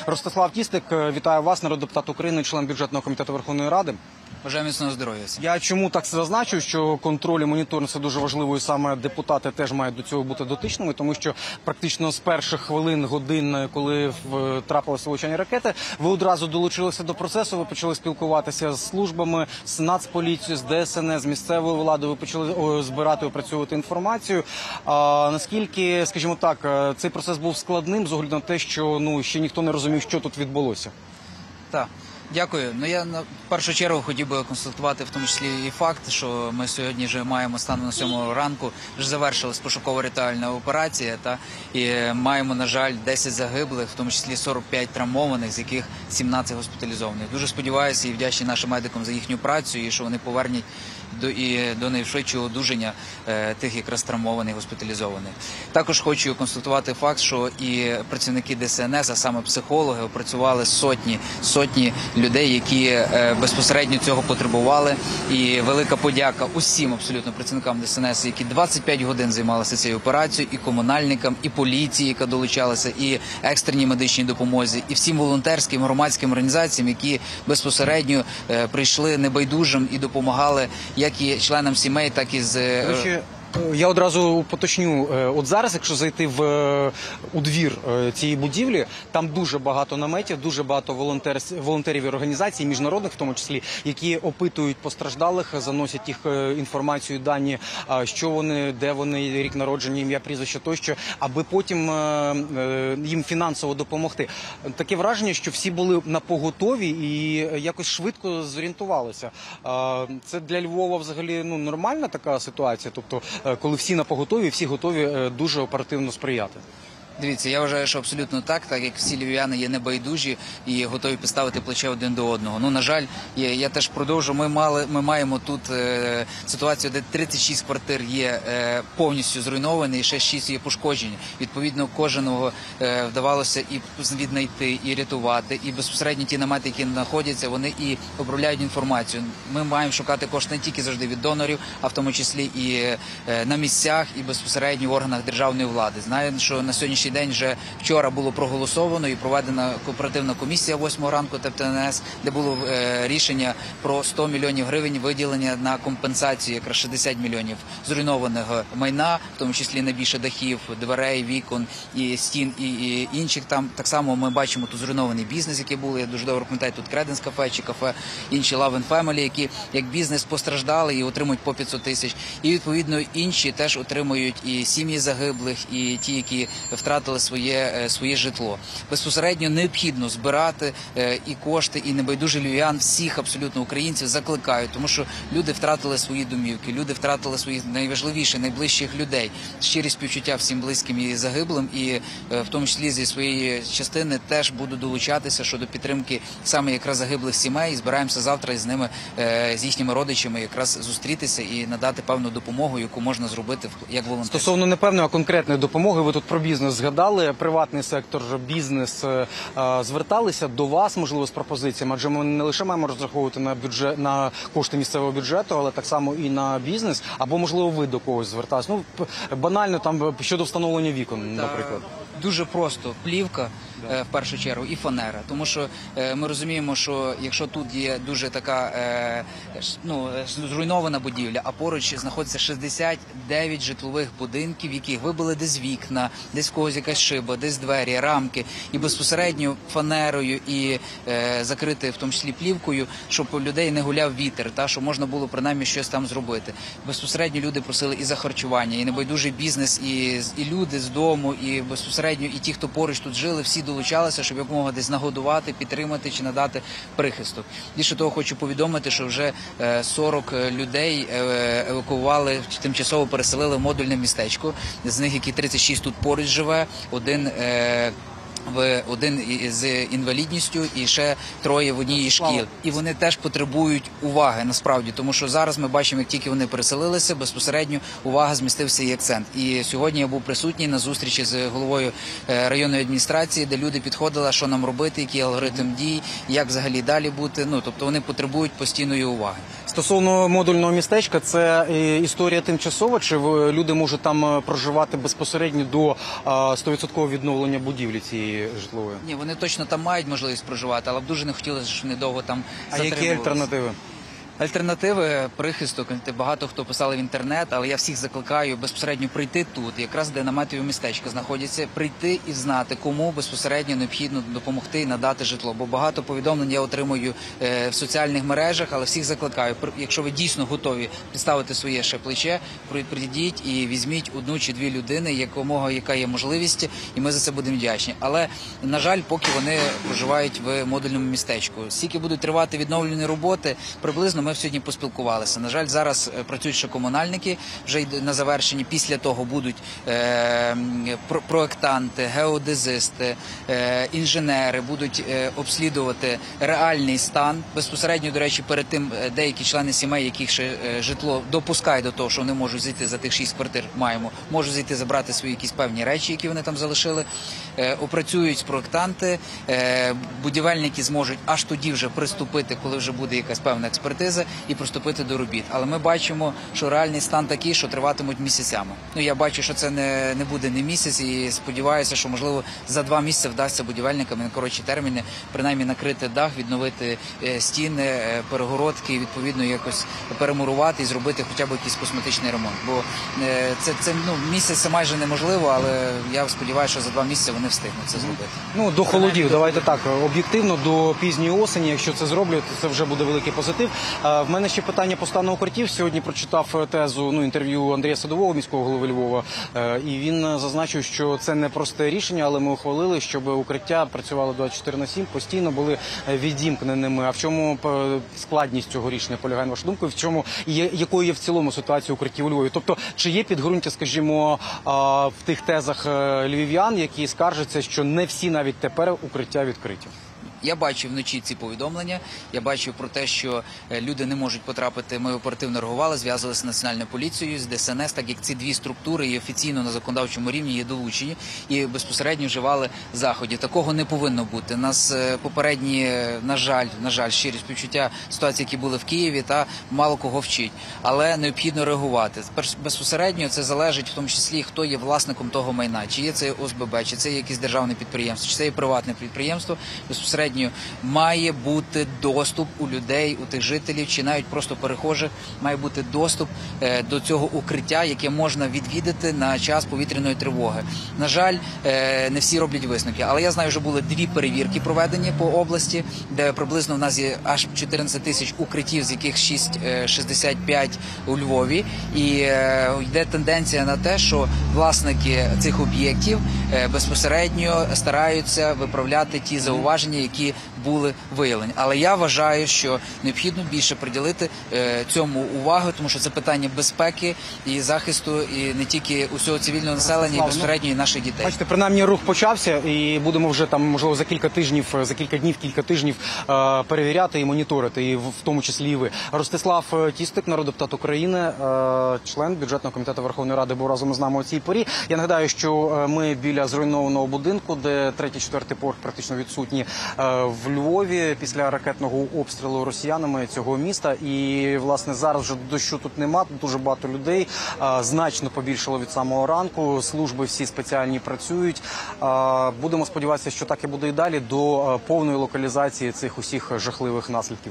Ростислав Тістик, вітаю вас, народний депутат України, член бюджетного комітету Верховної Ради. Бажаю міцного здоров'я. Я чому так зазначу, що контроль і моніторинг – це дуже важливо, і саме депутати теж мають до цього бути дотичними, тому що практично з перших хвилин, годин, коли трапилися влучання ракети, ви одразу долучилися до процесу, ви почали спілкуватися з службами, з Нацполіцією, з ДСНС, з місцевою владою, ви почали збирати, опрацьовувати інформацію. Наскільки, скажімо так, цей процес був складним з огляду на те, що ще ніхто не розумів, що тут відбулося? Так. Дякую. Я в першу чергу хотів би констатувати в тому числі і факт, що ми сьогодні вже маємо станом на 7 ранку, вже завершилась пошуково-рятувальна операція, і маємо, на жаль, 10 загиблих, в тому числі 45 травмованих, з яких 17 госпіталізованих. Дуже сподіваюся і вдячний нашим медикам за їхню працю, і що вони повернуть до найшвидшого одужання тих якраз травмованих, госпіталізованих. Також хочу констатувати факт, що і працівники ДСНС, а саме психологи, опрацювали сотні людей, які безпосередньо цього потребували. І велика подяка усім абсолютно працівникам ДСНС, які 25 годин займалися цією операцією, і комунальникам, і поліції, яка долучалася, і екстреній медичній допомозі, і всім волонтерським, громадським організаціям, які безпосередньо прийшли небайдужим і допомагали як і членам сімей, так і з... Я одразу поточню. От зараз, якщо зайти у двір цієї будівлі, там дуже багато наметів, дуже багато волонтерів і організацій, міжнародних в тому числі, які опитують постраждалих, заносять їх інформацію, дані, що вони, де вони, рік народження, ім'я, прізвище тощо, аби потім їм фінансово допомогти. Таке враження, що всі були напоготові і якось швидко зорієнтувалися. Це для Львова взагалі нормальна така ситуація? Тобто, коли всі напоготові, всі готові дуже оперативно сприяти? Дивіться, я вважаю, що абсолютно так як всі львів'яни є небайдужі і готові підставити плече один до одного. На жаль, я теж продовжу, ми маємо тут ситуацію, де 36 квартир є повністю зруйновані, і ще 6 є пошкоджені. Відповідно, кожного вдавалося і віднайти, і рятувати, і безпосередньо ті намети, які знаходяться, вони і обробляють інформацію. Ми маємо шукати кошти не тільки завжди від донорів, а в тому числі і на місцях, і безпосередньо в органах державної влади. Знаю, що на сьогоднішній день вже вчора було проголосовано і проведена кооперативна комісія 8 ранку ТНС, де було рішення про 100 мільйонів гривень виділення на компенсацію якраз 60 мільйонів зруйнованого майна, в тому числі найбільше дахів, дверей, вікон і стін і інших. Там так само ми бачимо тут зруйнований бізнес, який був. Я дуже добре пам'ятаю, тут Креденс кафе чи кафе, інші Love and Family, які як бізнес постраждали і отримують по 500 тисяч. І відповідно інші теж отримують і сім'ї загиблих, і ті, які втратили своє житло. Безпосередньо необхідно збирати і кошти, і небайдужих львів'ян, всіх абсолютно українців закликають, тому що люди втратили свої домівки, люди втратили своїх найважливіших, найближчих людей. Щирі співчуття всім близьким і загиблим, і в тому числі зі своєї частини теж буду долучатися щодо підтримки саме якраз загиблих сімей. І збираємося завтра із ними, з їхніми родичами якраз зустрітися і надати певну допомогу, яку можна зробити як волонтер. Стосовно не певної, а конкретної допомоги, ви тут про бізнес згадали, приватний сектор, бізнес зверталися до вас, можливо, з пропозиціями, адже ми не лише маємо розраховувати на кошти місцевого бюджету, але так само і на бізнес, або, можливо, ви до когось зверталися. Банально там щодо встановлення вікон, наприклад. Дуже просто. Плівка, в першу чергу, і фанера. Тому що ми розуміємо, що якщо тут є дуже така зруйнована будівля, а поруч знаходиться 69 житлових будинків, в яких вибили десь вікна, десь в когось якась шиба, десь двері, рамки, і безпосередньо фанерою і закрити, в тому числі плівкою, щоб у людей не гуляв вітер, щоб можна було принаймні щось там зробити. Безпосередньо люди просили і за харчування, і небайдужий бізнес, і люди з дому, і безпосередньо і ті, хто поруч тут жили, всі долучалися, щоб якомога десь нагодувати, підтримати чи надати прихисток. Більше того, хочу повідомити, що вже 40 людей евакуювали, тимчасово переселили в модульне містечко, з них, які 36 тут поруч живе, один з інвалідністю і ще 3 в одній із шкіл. І вони теж потребують уваги, насправді, тому що зараз ми бачимо, як тільки вони переселилися, безпосередньо увага змістився і акцент. І сьогодні я був присутній на зустрічі з головою районної адміністрації, де люди підходили, що нам робити, який алгоритм дій, як взагалі далі бути. Тобто вони потребують постійної уваги. Стосовно модульного містечка, це історія тимчасова, чи люди можуть там проживати безпосередньо до 100% відновлення будівлі цієї житлової? Ні, вони точно там мають можливість проживати, але б дуже не хотілося, щоб вони довго там А які затримувалися. альтернативи? Альтернативи прихисток, багато хто писали в інтернет, але я всіх закликаю безпосередньо прийти тут, якраз де наметові містечка знаходяться, прийти і знати, кому безпосередньо необхідно допомогти і надати житло. Бо багато повідомлень я отримую в соціальних мережах, але всіх закликаю, якщо ви дійсно готові підставити своє ще плече, прийдіть і візьміть одну чи дві людини, яка є можливість, і ми за це будемо вдячні. Але, на жаль, поки вони проживають в модульному містечку. Скільки будуть тривати відновлені роботи, приблизно ми сьогодні поспілкувалися. На жаль, зараз працюють ще комунальники, вже на завершенні. Після того будуть проектанти, геодезисти, інженери, будуть обслідувати реальний стан. Безпосередньо, до речі, перед тим деякі члени сімей, яких ще житло допускає до того, що вони можуть зайти за тих 6 квартир, можуть зайти забрати свої якісь певні речі, які вони там залишили. Опрацюють проектанти, будівельники зможуть аж тоді вже приступити, коли вже буде якась певна експертиза, і приступити до робіт. Але ми бачимо, що реальний стан такий, що триватимуть місяцями. Я бачу, що це не буде не місяць, і сподіваюся, що, можливо, за 2 місяці вдасться будівельникам на коротші терміни принаймні накрити дах, відновити стіни, перегородки, і відповідно якось перемурувати і зробити хоча б якийсь косметичний ремонт. Бо місяць це майже неможливо, але я сподіваюся, що за 2 місяці вони встигнуть це зробити. До холодів, давайте так, об'єктивно, до пізньої осені, якщо це зроблять, це вже буде великий позитив. В мене ще питання по стану укриттів. Сьогодні прочитав тезу, інтерв'ю Андрія Садового, міського голови Львова, і він зазначив, що це не просте рішення, але ми ухвалили, щоб укриття працювало 24/7, постійно були відімкненими. А в чому складність цього рішення полягає, на вашу думку? Якою є в цілому ситуація укриттів у Львові? Тобто, чи є підґрунтя, скажімо, в тих тезах львів'ян, які скаржаться, що не всі навіть тепер укриття відкриті? Я бачив вночі ці повідомлення, я бачив про те, що люди не можуть потрапити, ми оперативно реагували, зв'язувалися з Національною поліцією, з ДСНС, так як ці дві структури і офіційно на законодавчому рівні є долучені і безпосередньо вживали заходів. Такого не повинно бути. Нас попередні, на жаль, щирі співчуття ситуації, які були в Києві, та мало кого вчить. Але необхідно реагувати. Безпосередньо це залежить в тому числі, хто є власником того майна. Чи є це ОСББ, чи це є якесь державне підприємство, чи це є приватне підприємство. Безпосередньо має бути доступ у людей, у тих жителів, чи навіть просто перехожих, має бути доступ до цього укриття, яке можна відвідати на час повітряної тривоги. На жаль, не всі роблять висновки, але я знаю, що були 2 перевірки проведені по області, де приблизно в нас є аж 14 тисяч укриттів, з яких 65 у Львові, і йде тенденція на те, що власники цих об'єктів безпосередньо стараються виправляти ті зауваження, які були виявлені. Але я вважаю, що необхідно більше приділити цьому увагу, тому що це питання безпеки і захисту, і не тільки усього цивільного населення, і безпосередньо і наших дітей. Бачите, принаймні рух почався, і будемо вже там, можливо, за кілька тижнів перевіряти і моніторити, і в тому числі і ви. Ростислав Тістик, народний депутат України, член бюджетного комітету Верховної Ради, був разом з нами у цій порі. Я нагадаю, що ми біля зруйнованого будинку, де 3-4 поверх практично відсутні в Львові після ракетного обстрілу росіянами цього міста. І, власне, зараз вже дощу тут нема, тут дуже багато людей, значно побільшало від самого ранку, служби всі спеціальні працюють. Будемо сподіватися, що так і буде і далі до повної локалізації цих усіх жахливих наслідків.